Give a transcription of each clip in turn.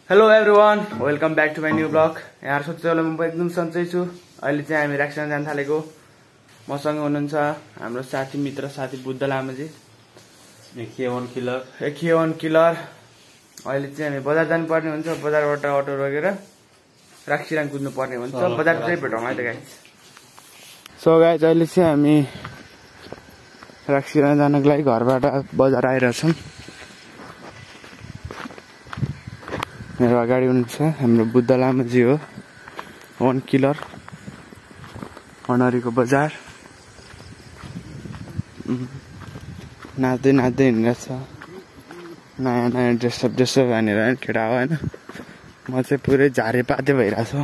Hello everyone, welcome back to my new blog. यहाँ सोच्छु होला म एकदम सन्चै छु। अहिले चाहिँ हामी राक्सिराङ जान थालेको। मसँग हुनुहुन्छ हाम्रो साथी मित्र साथी बुद्ध लामाजी, एकिएवन किलर। अहिले चाहिँ हामी बजार जानुपर्ने हुन्छ। बजारबाट अटो लगेर राक्सिराङ कुद्नु पर्ने हुन्छ। बजार चाहिँ भेटौँ है त गाइस। सो गाइस, अहिले चाहिँ हामी राक्सिराङ जानको लागि घरबाट बजार आइरहेछौँ। मेरो अगाडि हुनुहुन्छ हाम्रो बुद्ध लामाजी हो, वन किलर, मनहरीको बजार। नाच्दै नाच्दै हिँडिरहेछ, नयाँ नयाँ ड्रेसअप भनेर केटा हो होइन। म चाहिँ पुरै झारेपाते भइरहेछु।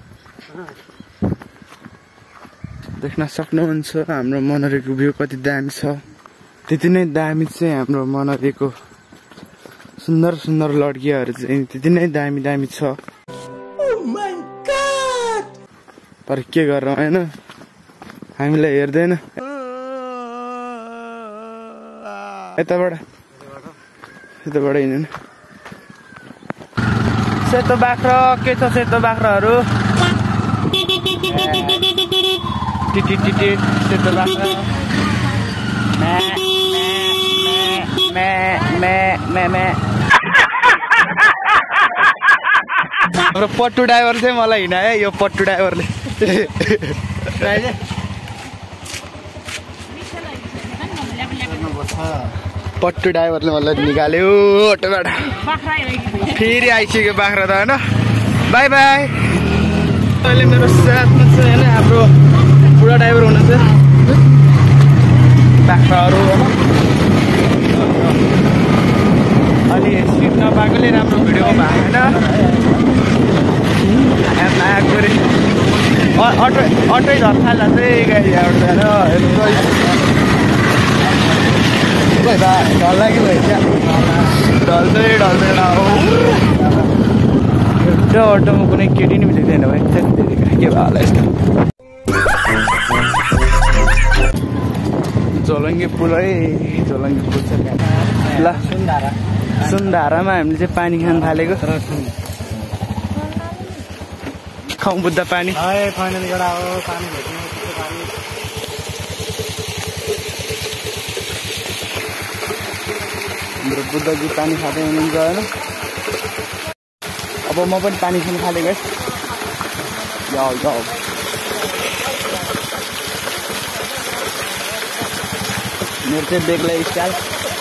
देख्न सक्नुहुन्छ हाम्रो मनहरीको भ्यू कति दामी छ। त्यति नै दामी चाहिँ हाम्रो मनहरीको सुन्दर सुन्दर लड्कियाहरू चाहिँ त्यति नै दामी दामी छ। तर के गर्नु होइन, हामीलाई हेर्दैन। यताबाट हिँड्नु। सेतो बाख्रा के छ? सेतो बाख्राहरू सेतो बाख्रा हाम्रो पट्टु ड्राइभर चाहिँ मलाई हिँडायो। यो पट्टु ड्राइभरले मलाई निकाल्यो अटोबाट। फेरि आइसक्यो बाख्रा त होइन। Bye bye. अहिले मेरो साथमा चाहिँ होइन हाम्रो बुढा ड्राइभर हुनुहुन्छ। बाख्राहरू अलि सिट नपाएकोले राम्रो भिडियो भएन। अटै झर्खाला चाहिँ गाडी यहाँबाट जान ढल लाग्यो ढल्दै एउटा अटोमा कुनै केटी नि मिलेको थिएन भाइ। के भयो होला यस्तो। झोलङ्गे पुल है, झोलङ्गे पुल छ ल। सुन्धारामा हामीले चाहिँ पानी खान थालेको। खाउँ बुद्ध पानी। हाम्रो बुद्धजी पानी खाँदै हुनुहुन्छ होइन। अब म पनि पानी खान थालेँ गाइस। जाऊ मेरो चाहिँ बेग्लै स्टाइल।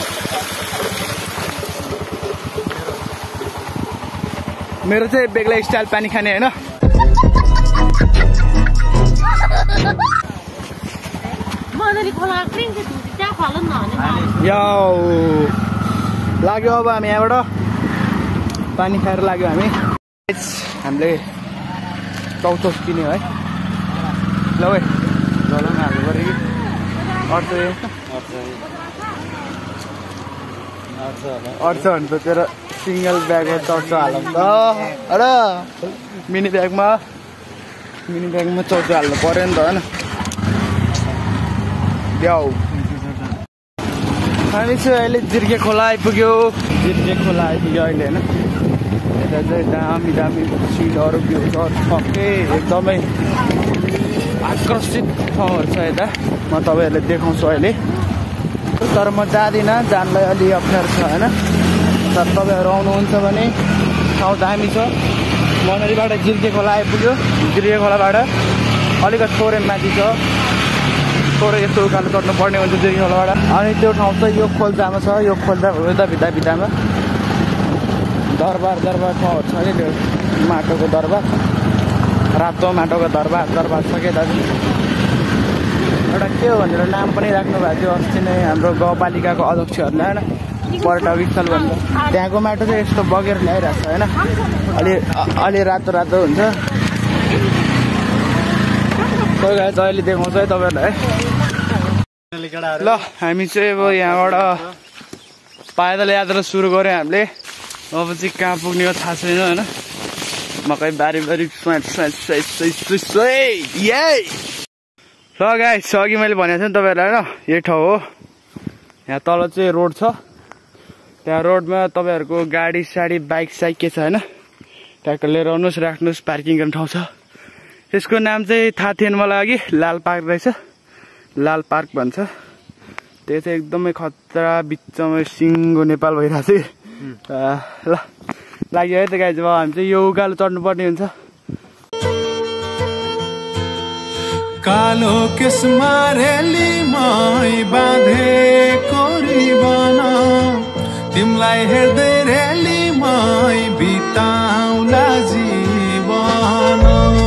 मेरो चाहिँ बेग्लै स्टाइल पानी खाने होइन। लाग्यो अब हामी यहाँबाट पानी खाएर लाग्यो हामी। हामीले चौचौस किन्यो है। ल भाइ झोलङ हाल्नु पऱ्यो कि अड्छ भने त तेरो सिङ्गल ब्यागमा चौचो हालौँ त। अरे मिनी ब्यागमा चौचो हाल्नु पऱ्यो नि त होइन। ब्याउ हामी चाहिँ अहिले जिर्गे खोला आइपुग्यो अहिले होइन। यता चाहिँ दामी दामी सिटहरू भ्यूहरू छक्कै एकदमै आकर्षित ठाउँहरू छ यता। म तपाईँहरूलाई देखाउँछु अहिले। तर म जाँदिनँ, जानलाई अलि अप्ठ्यारो छ होइन। तर तपाईँहरू आउनुहुन्छ भने ठाउँ दामी छ। मनहरीबाट जिर्गे खोला आइपुग्यो। जिर्गे खोलाबाट अलिकति थोरै माथि छ। थोरै यस्तो उकालो चढ्नु पर्ने हुन्छ जिर्गे खोलाबाट। अनि त्यो ठाउँ चाहिँ यो खोल्सामा छ। यो खोल्सा यता भित्तामा दरबार ठाउँहरू छ कि त्यो माटोको दरबार, रातो माटोको दरबार छ कि दाजु। एउटा के हो भनेर नाम पनि राख्नु भएको थियो अस्ति नै हाम्रो गाउँपालिकाको अध्यक्षहरूले होइन। पर्यटक स्थल भनेर त्यहाँको माटो चाहिँ यस्तो बगेर ल्याइरहेको छ होइन। अलि रातो हुन्छ। अहिले देखाउँछ है तपाईँहरूलाई। ल हामी चाहिँ अब यहाँबाट पैदल यात्रा सुरु गऱ्यौँ हामीले। अब चाहिँ कहाँ पुग्ने हो थाहा छैन होइन। मकै बारी ल गाइस, अघि मैले भनेको थिएँ नि तपाईँहरूलाई होइन, यही ठाउँ हो। यहाँ तल चाहिँ रोड छ। त्यहाँ रोडमा तपाईँहरूको गाडी साडी बाइक साइक के छ होइन ट्र्याक्टर लिएर आउनुहोस् राख्नुहोस् पार्किङ गर्ने ठाउँ छ। यसको नाम चाहिँ थाहा थिएन मलाई अघि, लाल पार्क रहेछ, लाल पार्क भन्छ। त्यो चाहिँ एकदमै खतरा बिचमा सिङ्गो नेपाल भइरहेको छ। ल लाग्यो है त गाइज, अब हामी चाहिँ यो उकालो चढ्नुपर्ने हुन्छ। कालो केसमा रेलीमै बाँधेको रिबन तिमीलाई हेर्दै रेलीमै बिताउला जीवन।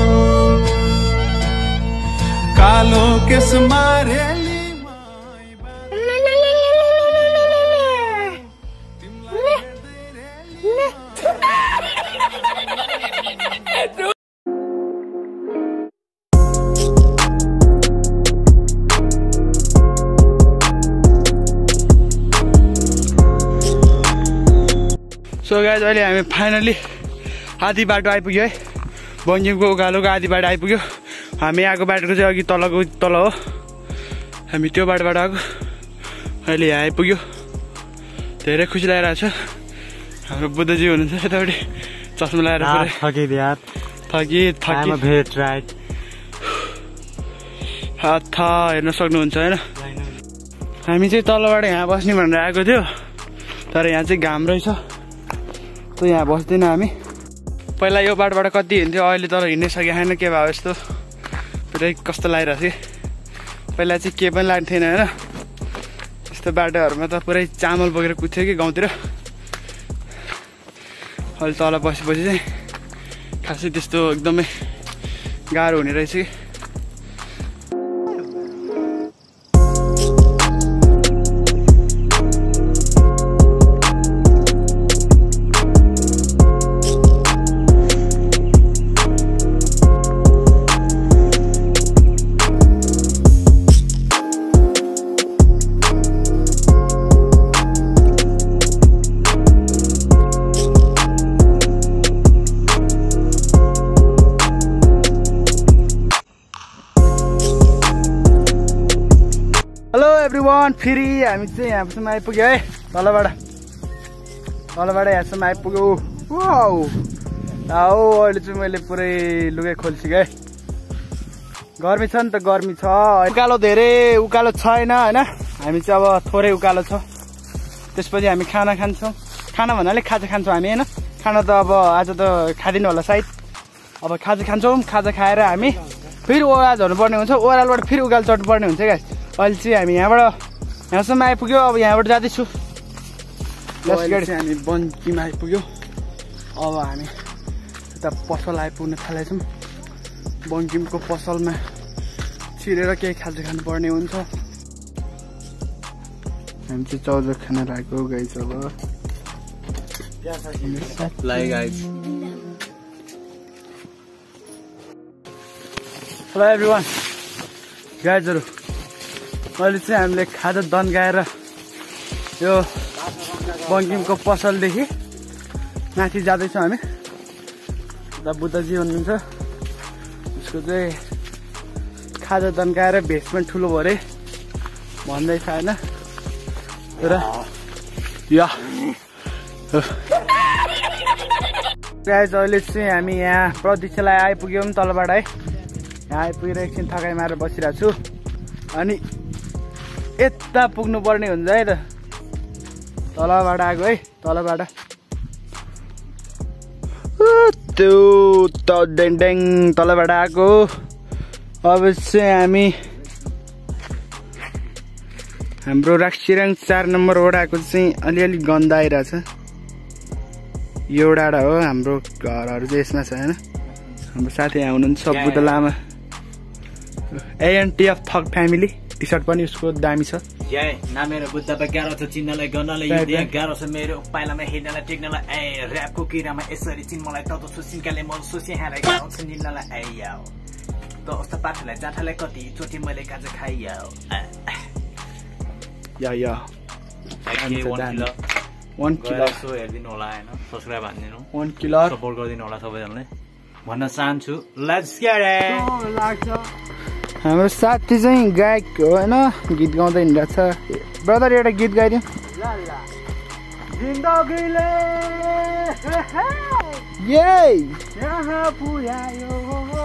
कालो केसमा सो गाइज अहिले हामी फाइनली आधी बाटो आइपुग्यो है। बङ्गिमको उकालोको आधी बाटो आइपुग्यो। हामी आएको बाटोको चाहिँ अघि तलको तल हो, हामी त्यो बाटोबाट आएको, अहिले यहाँ आइपुग्यो। धेरै खुसी लागिरहेको छ। हाम्रो बुद्धजी हुनुहुन्छ यतापट्टि चस्मा लगाएर हेर्न सक्नुहुन्छ होइन। हामी चाहिँ तलबाट यहाँ बस्ने भनेर आएको थियो, तर यहाँ चाहिँ घाम रहेछ, त यहाँ बस्दैन हामी। पहिला यो बाटोबाट कति हिँड्थ्यो, अहिले तर हिँड्नै सकेको छैन। के भयो यस्तो पुरै कस्तो लागिरहेको थियो। पहिला चाहिँ के पनि लाग्थेन होइन, यस्तो बाटोहरूमा त पुरै चामल बोकेर कुद्थ्यो कि गाउँतिर। अहिले तल बसेपछि चाहिँ खासै त्यस्तो एकदमै गाह्रो हुने रहेछ कि। एभ्रिवान फेरि हामी चाहिँ यहाँसम्म आइपुग्यो है। तलबाट यहाँसम्म आइपुग्यो। अहिले चाहिँ मैले पुरै लुगा खोल्छु है। गर्मी छ नि त, गर्मी छ। उकालो धेरै उकालो छैन होइन, हामी चाहिँ अब थोरै उकालो छ। त्यसपछि हामी खाना खान्छौँ। खाना भन्नाले खाजा खान्छौँ हामी होइन। खाना त अब आज त खाँदिनँ होला सायद। अब खाजा खान्छौँ। खाजा खाएर हामी फेरि ओह्राल झर्नुपर्ने हुन्छ। ओह्रालबाट फेरि उकालो चढ्नुपर्ने हुन्छ क्या। अहिले चाहिँ हामी यहाँसम्म आइपुग्यो। अब यहाँबाट जाँदैछु। हामी बन्कीमा आइपुग्यो। अब हामी यता पसल आइपुग्न थालेछौँ। बङ्किमको पसलमा छिरेर केही खाजा खानुपर्ने हुन्छ। हामी चाहिँ चौध खाना राखेको गाइस। अब हेलो एभ्रिवान गाइजहरू, अहिले चाहिँ हामीले खाजा दन्काएर यो बङ्किमको पसलदेखि माथि जाँदैछौँ हामी। दा बुद्धजी हुनुहुन्छ, उसको चाहिँ खाजा दन्काएर भेष पनि ठुलो भयो अरे भन्दैछ होइन। तर या गाइज अहिले चाहिँ हामी यहाँ प्रतीक्षालाई आइपुग्यौँ तलबाट है। यहाँ आइपुगेर एकछिन थकाइ मारेर बसिरहेको छु। अनि यता पुग्नु पर्ने हुन्छ है त। तलबाट आएको है, तलबाट त्यो डेङ तलबाट आएको। अब चाहिँ हाम्रो राक्सिरङ 4 नम्बर वडाको चाहिँ अलिअलि गन्ध आइरहेछ। यो वडा हो, हाम्रो घरहरू चाहिँ यसमा छ होइन। हाम्रो साथी यहाँ हुनुहुन्छ Buddha Lama, ANT of Thak family. T shirt पनि उसको दामी छ। ना मेरो बुद्ध गाह्रो छ चिन्नलाई गर्नलाई, यो गाह्रो छ मेरो पाइलामा हिँड्नलाई टेक्नलाई। ए ऱ्यापको किरामा यसरी चिन् मलाई त सोसिनकाले म सोचे हारे गाह्रो छ निल्नलाई। ए याओ त उस्ता पाठालाई जाठालाई कति चोटि मैले काज खाइ याओ। या 1 किलो सो हेर्दिनु होला हैन, सब्स्क्राइब हान्दिनु, 1 किलो सपोर्ट गर्दिनु होला सबैजनाले भन्न चाहन्छु। Let's get it. हाम्रो साथी चाहिँ गायक हो होइन, गीत गाउँदै हिँडिरहेको छ। ब्रदर एउटा गीत गाइदिउँ। यहाँ पुर्यायो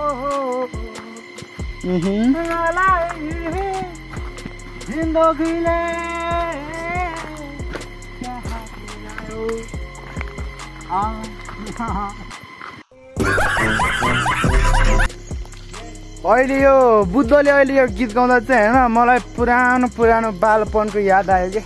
मलाई जिन्दगीले यहाँ पुर्यायो अहिले यो बुद्धले अहिले यो गीत गाउँदा चाहिँ होइन मलाई पुरानो बालपनको याद आयो कि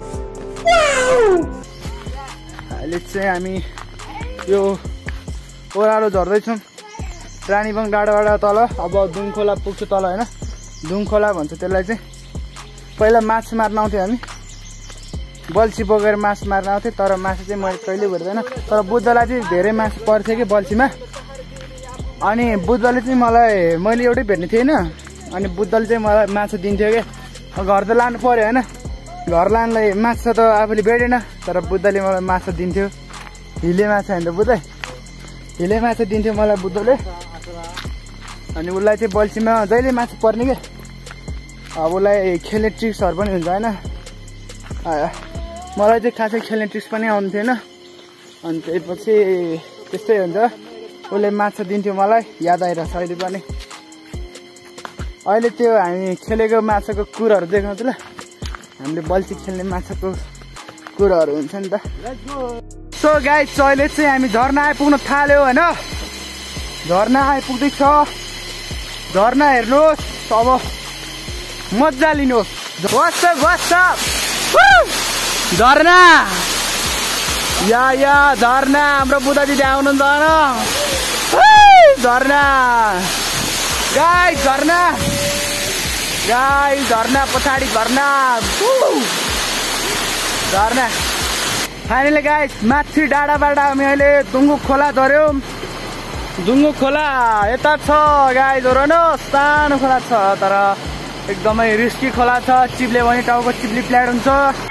अहिले चाहिँ हामी यो ओह्रालो झर्दैछौँ रानीबङ डाँडाबाट तल अब दुङखोला पुग्छु तल होइन दुङखोला भन्छ त्यसलाई चाहिँ पहिला माछा मार्न आउँथ्यो हामी बल्छी बोकेर माछा मार्न आउँथ्यो तर माछा चाहिँ मैले कहिले भेट्दैन तर बुद्धलाई चाहिँ धेरै माछा पर्थ्यो कि बल्छीमा अनि बुद्धले चाहिँ मलाई मैले एउटै भेट्ने थिएन अनि बुद्धले चाहिँ मलाई माछा दिन्थ्यो कि घर त लानु पर्यो होइन घर लानुलाई माछा त आफूले भेटेन तर बुद्धले मलाई माछा दिन्थ्यो हिले माछा होइन त बुद्ध हिले माछा दिन्थ्यो मलाई बुद्धले अनि उसलाई चाहिँ बल्छीमा जहिले माछा पर्ने कि अब उसलाई खेल्ने ट्रिक्सहरू पनि हुन्छ होइन मलाई चाहिँ खासै खेल्ने ट्रिक्स पनि आउँदैन थिएन अनि त्यसपछि त्यस्तै हुन्छ उसले माछा दिन्थ्यो मलाई याद आइरहेछ अहिले पनि अहिले त्यो हामी खेलेको माछाको कुराहरू देखाउँछ ल हामीले बल्छी खेल्ने माछाको कुराहरू हुन्छ नि त सो गाइस अहिले चाहिँ हामी झरना आइपुग्न थाल्यो होइन झरना आइपुग्दैछ झरना हेर्नुहोस् अब मजा लिनुहोस् झरना या झरना हाम्रो बुद्ध दिदी आउनुहुन्छ झरना गाइस झरना पछाडि झरना फाइनली गाइस माथि डाँडाबाट हामी अहिले दुङ्गु खोला झर्यौँ दुङ्गु खोला यता छ गाइस हेर्नुहोस् सानो खोला छ तर एकदमै रिस्की खोला छ चिप्ले भने टाउको चिप्ली प्ल्याट हुन्छ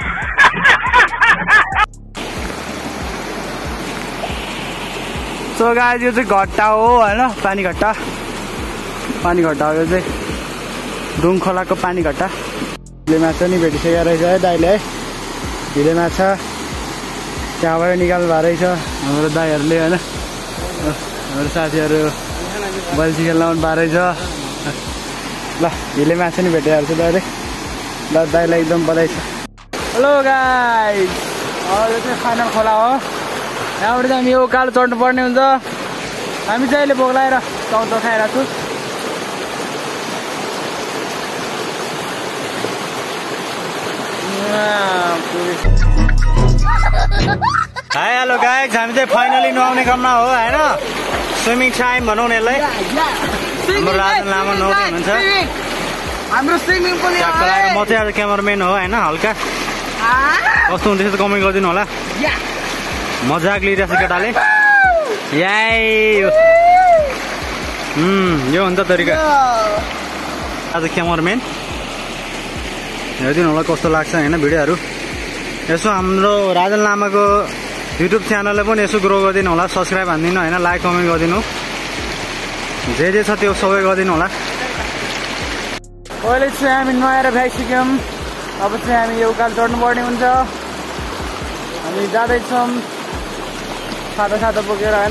सो गाइस यो चाहिँ घट्टा हो होइन पानी घट्टा हो यो चाहिँ दुङ खोलाको पानी घट्टा हिले माछा नि भेटिसकेको रहेछ है दाइले है हिले माछा त्यहाँबाट निकाल्नु भएको रहेछ हाम्रो दाइहरूले होइन हाम्रो साथीहरू बल्छी खेल्न आउनु भएको रहेछ ल हिले माछा नि भेटिरहेको छ दाइले ल दाइलाई एकदम बधाई छ हेलो गाइस यो चाहिँ फाइनल खोला हो यहाँबाट चाहिँ हामी यो उकालो चढ्नु पर्ने हुन्छ हामी चाहिँ अहिले भोक लगाएर चौधो खाइरहेको छु हाई हेलो गाइस हामी चाहिँ फाइनली नुहाउने क्रममा हो होइन स्विमिङ टाइम भनौँ न यसलाई हाम्रो राजन लामा नुहाउँदै हुनुहुन्छ हाम्रो स्विमिङ पुल म चाहिँ आज क्यामराम्यान हो होइन हल्का कस्तो हुँदैछ त कमेन्ट गरिदिनु होला मजाक लिइरहेछ केटाले यो हुन्छ तरिका आज क्यामराम्यान हेरिदिनु होला कस्तो लाग्छ होइन भिडियोहरू यसो हाम्रो राजन लामाको युट्युब च्यानललाई पनि यसो ग्रो गरिदिनु होला सब्सक्राइब हानिदिनु होइन लाइक कमेन्ट गरिदिनु जे छ त्यो सबै गरिदिनु होला अहिले चाहिँ हामी नुहाएर भ्याइसक्यौँ अब चाहिँ हामी यो उकालो चढ्नु पर्ने हुन्छ हामी जाँदैछौँ सादा बोकेर होइन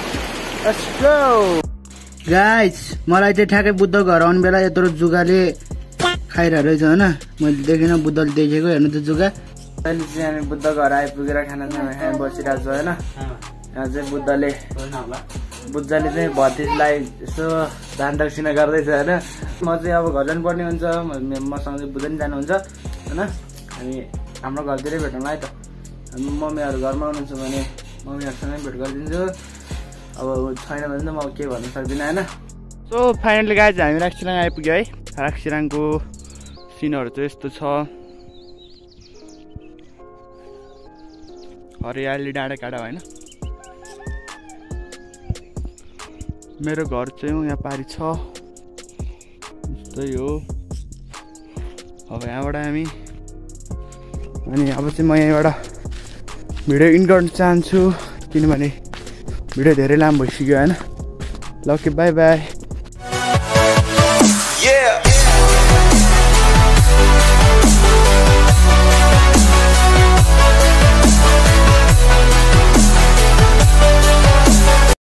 गाइस मलाई चाहिँ ठ्याक्कै बुद्ध घर आउने बेला यत्रो जुगाले खाइरहेको रहेछ होइन मैले देखिनँ बुद्धले देखेको हेर्नु त जुगा अहिले चाहिँ हामी बुद्ध घर आइपुगेर खाना खाना बसिरहेको छु होइन यहाँ चाहिँ बुद्धले चाहिँ भतिजलाई यसो दान दक्षिणा गर्दैछ होइन म चाहिँ अब घर जानुपर्ने हुन्छ मसँग चाहिँ बुद्ध नि जानुहुन्छ होइन हामी हाम्रो घरतिरै भेटौँला है त हामी मम्मीहरू घरमा आउनुहुन्छ भने मम्मीहरूसँगै भेट गरिदिन्छु अब छैन भने त म के भन्न सक्दिनँ होइन सो फाइनली गाइस हामी राक्सिराङ आइपुग्यो है राक्सिराङको सिनहरू चाहिँ यस्तो छ हरियाली डाँडा काँडा होइन मेरो घर चाहिँ यहाँ पारि छ यस्तै हो अब यहाँबाट हामी अनि अब चाहिँ म यहाँबाट भिडियो इन गर्न चाहन्छु किनभने भिडियो धेरै लामो भइसक्यो होइन ल ओके बाई बाई